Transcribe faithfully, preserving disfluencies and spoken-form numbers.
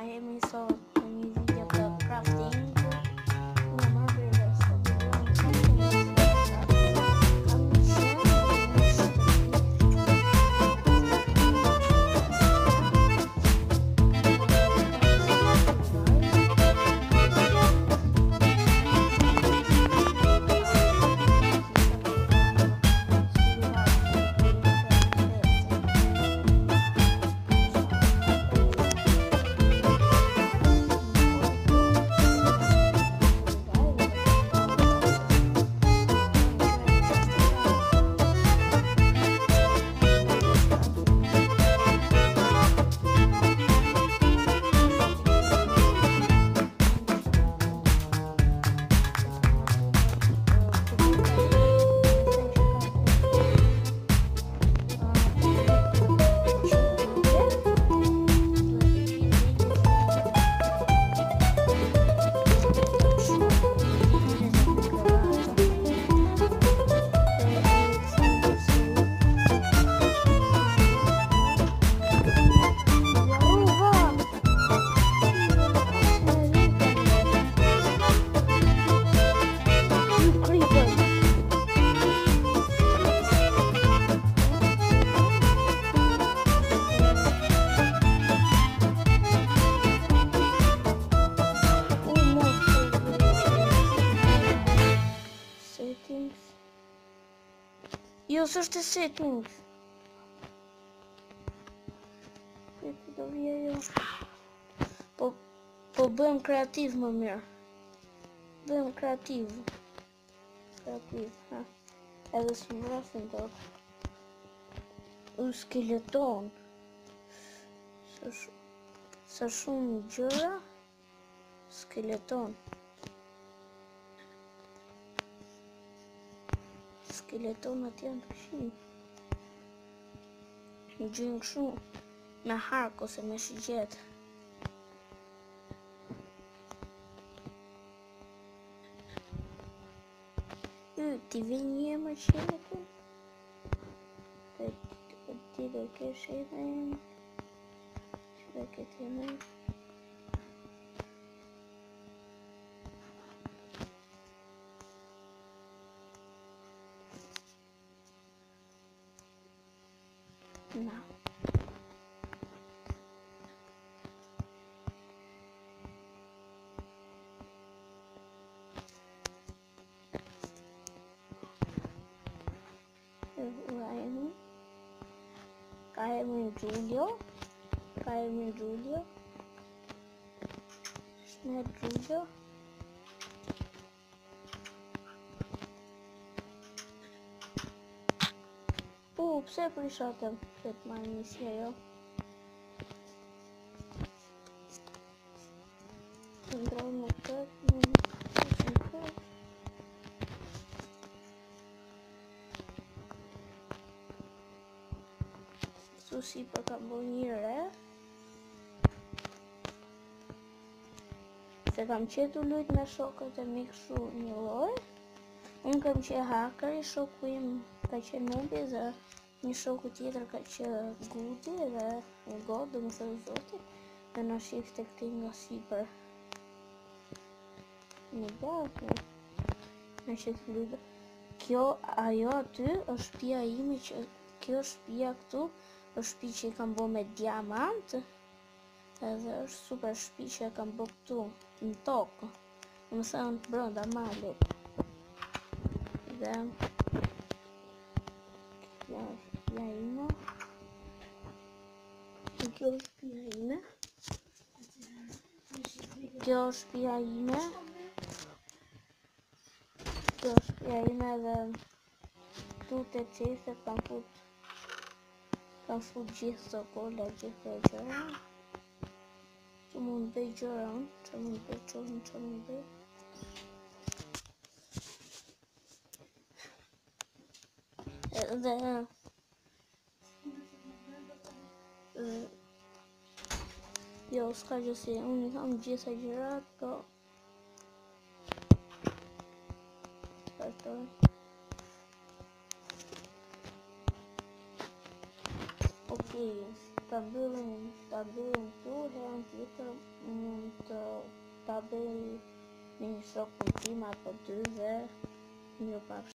hemi sot në një video të crafting. Në marrë dhe sot do bëjmë crafting në kam një shenë dhe një Jo, s'është settings. Këtë do vje jo. Po, po bëjmë kreativ më mirë. Bëjmë kreativ. Kreativ, ha. Edhe së më vrasin të u skeleton. Sa shumë gjëra. Skeleton. Skeletonat janë të shimë. Në gjynë këshu me hark ose me shigjet. Y, ti vjen një më qene të? Ti do kesh edhe që do këtë jemë. No. Ryan. Carmen Giulio. Carmen Giulio. Snell Giulio. Uh, pse prishatëm që të marrë njësje jo? Të ndrojnë në këtë, në në këtë. Su si për kam bo një re. Se kam qetu lujt me shokët e mi këshu një loj. Unë kam qe hacker, i shoku im ka qe nubi dhe një shoku tjetër ka që gudi dhe një god, dhe më thërë zoti, dhe në shif të këti nga sipër. Një bakë, në që të lujtë. Kjo, ajo aty, është shtëpia ime që, kjo shtëpia këtu, është shtëpi që i kam bo me diamant, edhe është super shtëpi që e kam bo këtu, në tokë, dhe më thërë të brënda malit. Dhe, kjo është shtëpia ime. Kjo është shtëpia ime. Kjo është shtëpia ime. Kjo është shtëpia ime dhe tu të qeset kam fut kam fut gjithë të kolla, gjithë të gjëra. Që mund bëj gjëra unë, që mund bëj qërën, që mund bëj. Dhe jo, s'ka gjësi, unë i kam gjitha gjërat, po Startoj. Ok, ta mbyllim, ta mbyllim këtu, herën tjetër double, mini stock ultima, po dy dhe një pa